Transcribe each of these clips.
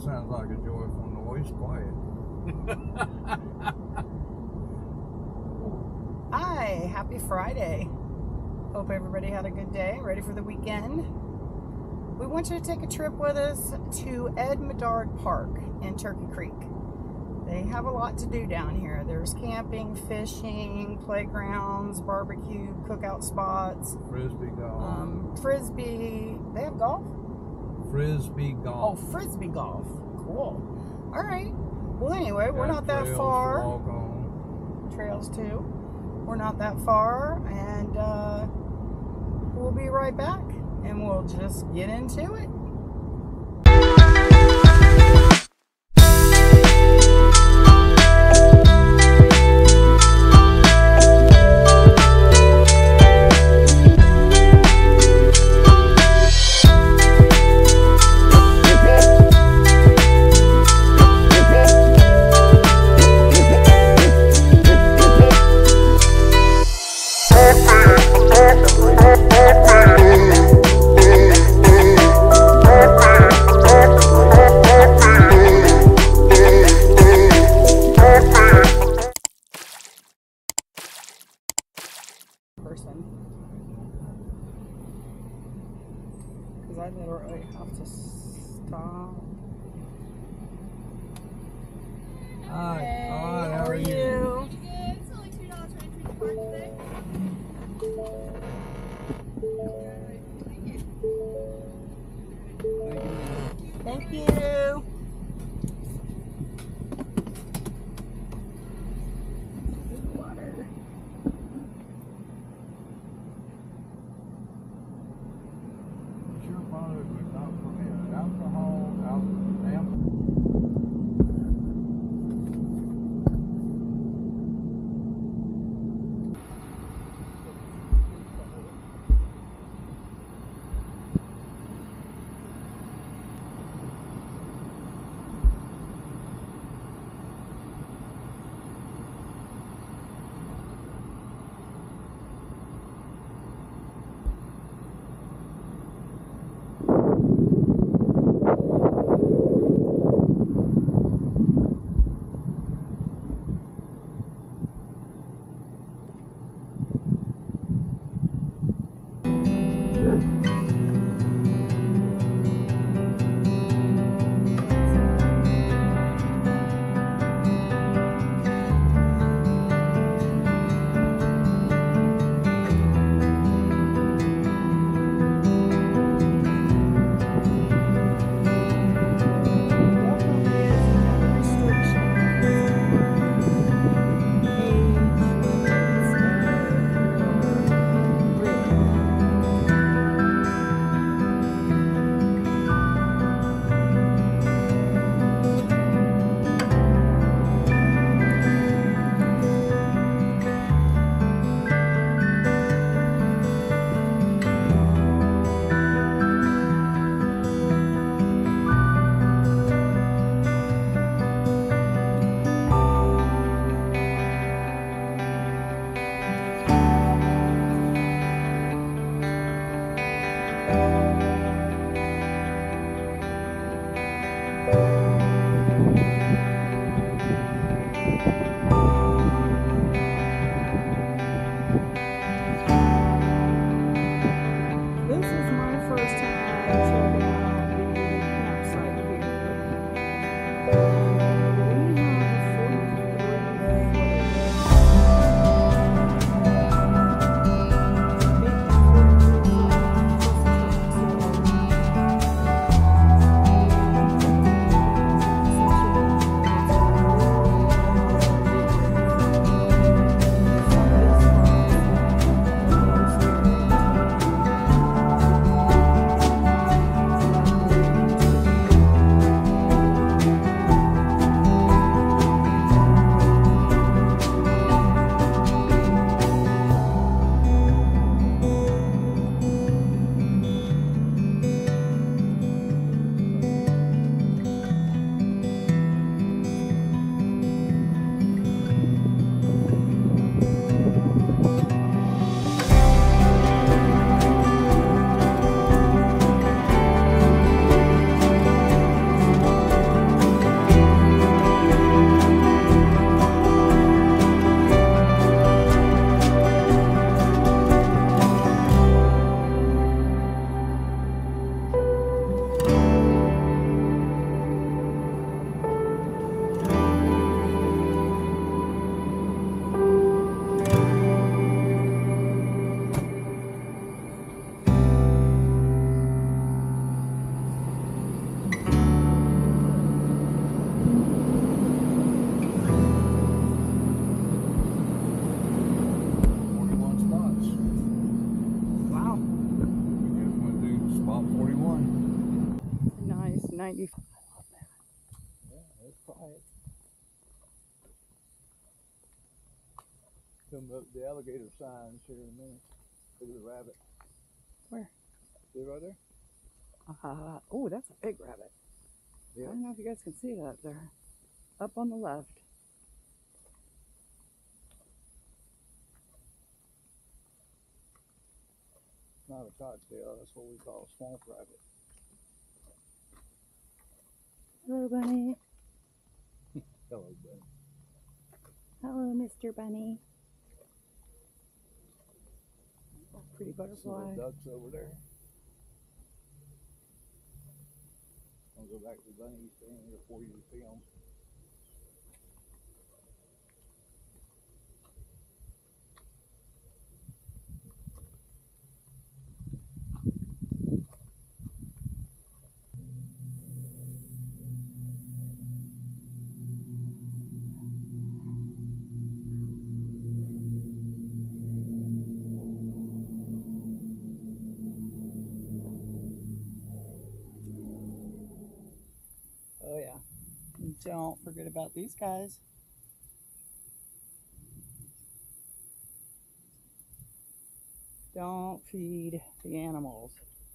sounds like a joyful noise. Quiet. Hi, happy Friday. Hope everybody had a good day. Ready for the weekend? We want you to take a trip with us to Edward Medard Park in Turkey Creek. They have a lot to do down here. There's camping, fishing, playgrounds, barbecue, cookout spots. Frisbee golf. Frisbee. They have golf? Frisbee golf. Oh, frisbee golf. Cool. All right. Well, anyway, we're not that Trails far. to walk on. Trails too. We're not that far, and we'll be right back, and we'll just get into it. Because I literally have to stop. Hi. Hey, Hi, how are you? Good. It's only $2 for entry to the park today. Thank you. Water. Your product would not permit alcohol, alcohol. 90. Yeah, it's quiet. Come up the alligator signs here in a minute. Look at the rabbit. Where? See it right there? Oh, that's a big rabbit. Yeah. I don't know if you guys can see it up there. Up on the left. It's not a cottontail. That's what we call a swamp rabbit. Hello, Bunny. Hello, buddy. Hello, Mr. Bunny. Oh, pretty See butterfly. the ducks over there. I'll go back to the bunny stand here for you to film. Oh, yeah. And don't forget about these guys. Don't feed the animals.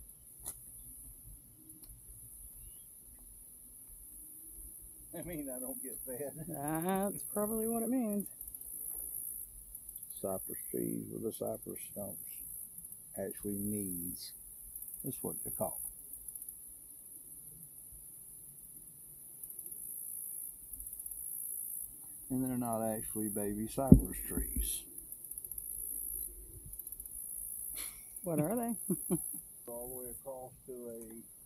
I mean, I don't get fed. That's probably what it means. Cypress trees with the cypress stumps. Actually, knees. That's what they're called. And they're not actually baby cypress trees. What are they? All the way across to a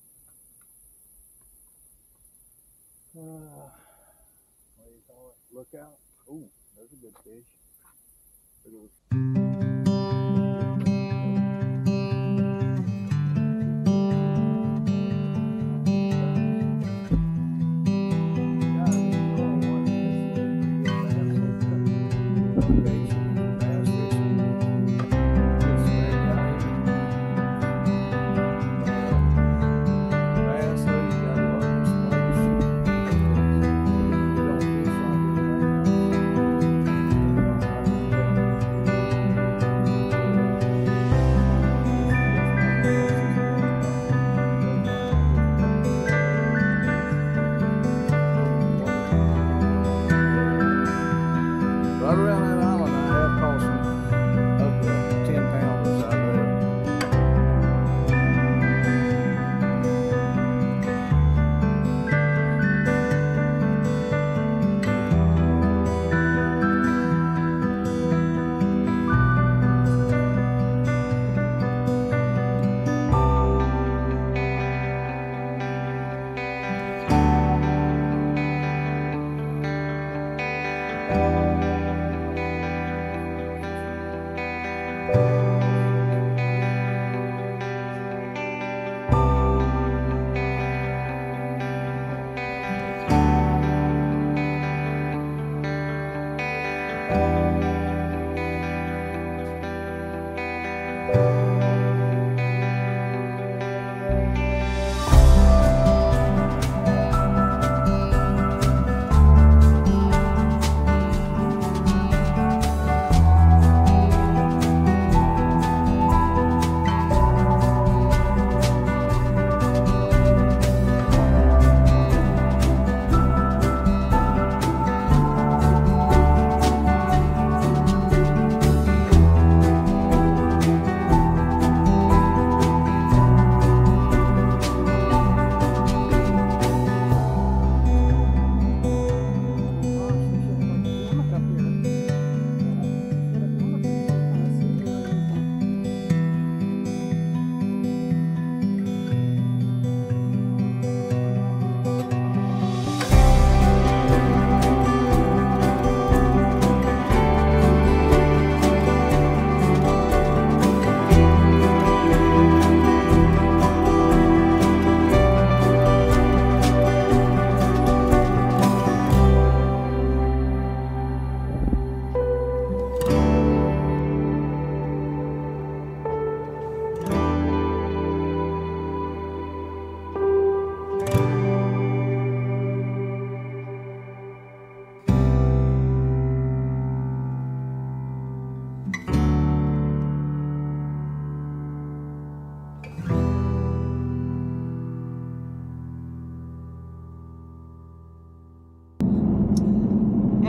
what do you call it? Lookout. Ooh, there's a good fish. Look at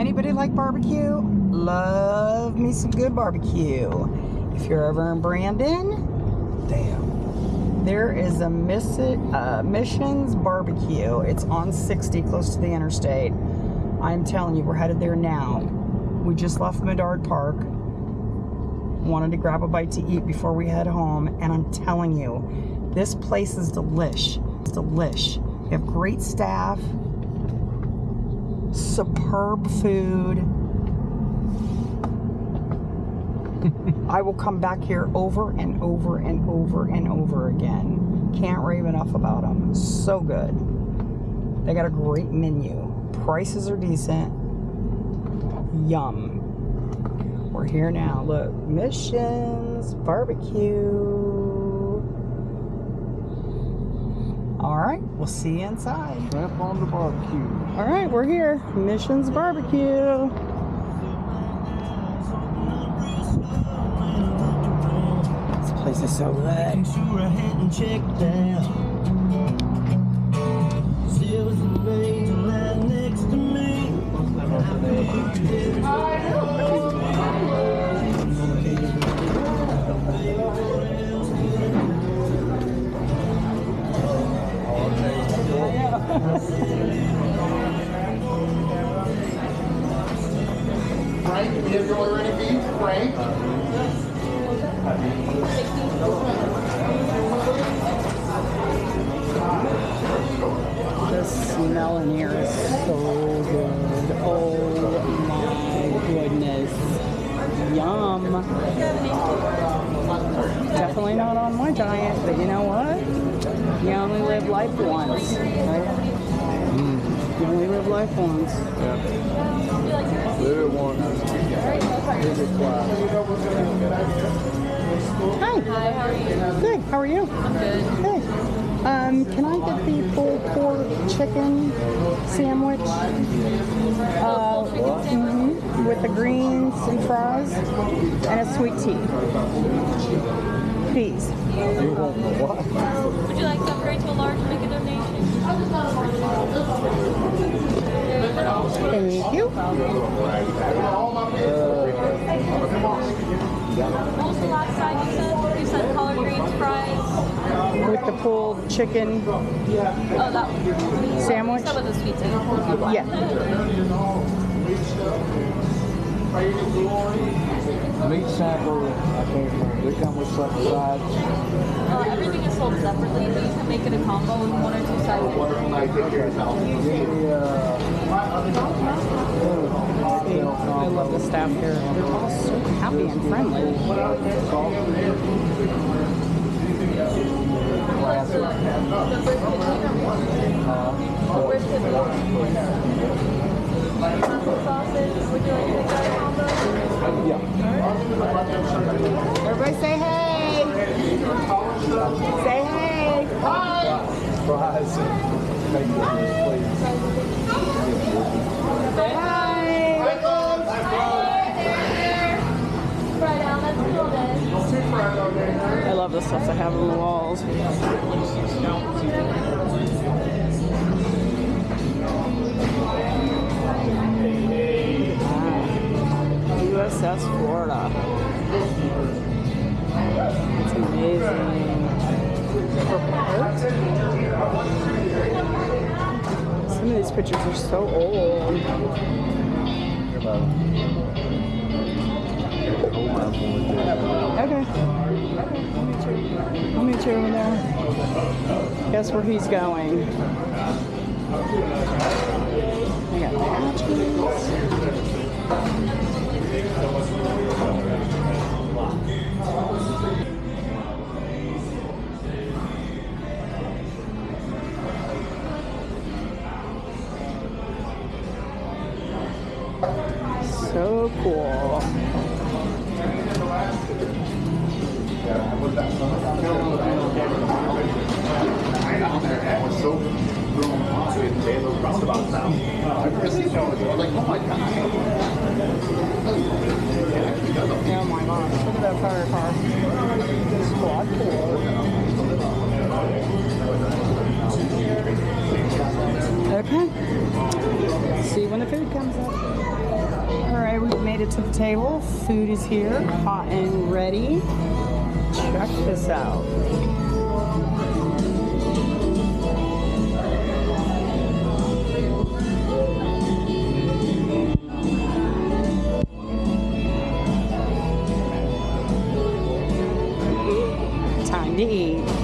Anybody like barbecue? Love me some good barbecue. If you're ever in Brandon, damn, there is a Missions Barbecue. It's on 60, close to the interstate. I'm telling you, we're headed there now. We just left Medard Park. Wanted to grab a bite to eat before we head home, and I'm telling you, this place is delish. It's delish. We have great staff, superb food. I will come back here over and over and over and over again. Can't rave enough about them. So good. They got a great menu. Prices are decent. Yum. We're here now. Look, Missions Barbecue. All right, we'll see you inside. Strap on the barbecue. All right, we're here. Missions Barbecue. This place is so good. Frank, if you have your order ready, beef, Frank. The smell in here is so good. Oh my goodness. Yum. Definitely not on my giant, but you know what? You only live life once, right? You only live life once. Yeah. Live it once. Live it twice. Hi. Hi, how are you? Good. How are you? I'm good. Good. Can I get the pulled pork chicken sandwich? With the greens and fries and a sweet tea. Please. You won't know what? Would you like to upgrade to a large and make a donation? Thank you. What was the last side you said? You said collard greens, fries. With the pulled chicken Oh, that one. sandwich? Some of the sweet tea. Yeah. Meat sample, I can't remember. They come with something sides. Everything is sold separately, but you can make it a combo with 1 or 2 sides. I love the staff here. They're all so happy and friendly. Sausage, would you like to make that a combo? Everybody say hey. Say hey. Fries and bacon, please. Say hi. Fry down, that's cool then. I love the stuff they have on the walls. USS Florida. It's amazing. Some of these pictures are so old. Okay. I'll meet you over there. Guess where he's going. I got matches. So cool. Oh my gosh, look at that fire car. Squad 4. Okay. See you when the food comes up. Okay, we've made it to the table. Food is here, hot and ready. Check this out. Time to eat.